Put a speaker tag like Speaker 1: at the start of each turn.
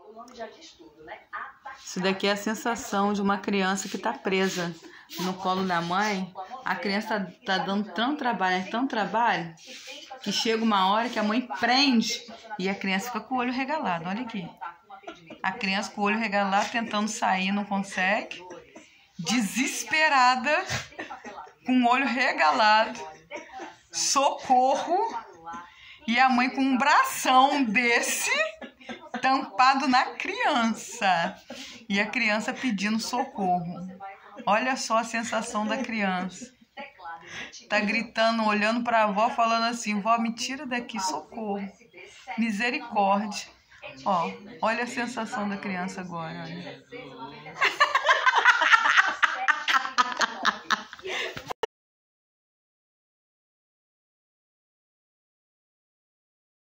Speaker 1: Isso daqui é a sensação de uma criança que está presa no colo da mãe. A criança tá dando tanto trabalho, que chega uma hora que a mãe prende e a criança fica com o olho regalado. Olha aqui. A criança com o olho regalado, tentando sair, não consegue. Desesperada, com o olho regalado. Socorro! E a mãe com um bração desse tampado na criança. E a criança pedindo socorro. Olha só a sensação da criança. Tá gritando, olhando para a avó, falando assim: vó, me tira daqui, socorro. Misericórdia. Ó, olha a sensação da criança agora. Olha.